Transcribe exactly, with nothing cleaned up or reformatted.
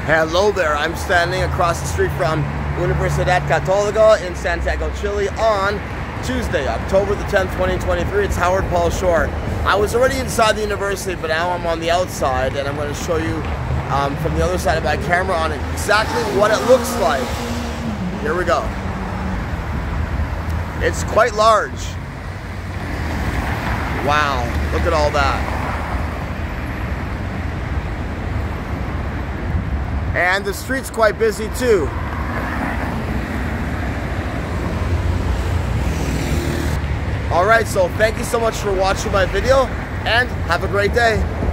Hello there, I'm standing across the street from Universidad Catolica in Santiago, Chile on Tuesday, October the tenth, twenty twenty-three. It's Howard Paul Shore. I was already inside the university, but now I'm on the outside, and I'm going to show you um, from the other side of my camera on exactly what it looks like. Here we go. It's quite large. Wow, look at all that. And the street's quite busy too. Alright, so thank you so much for watching my video, and have a great day.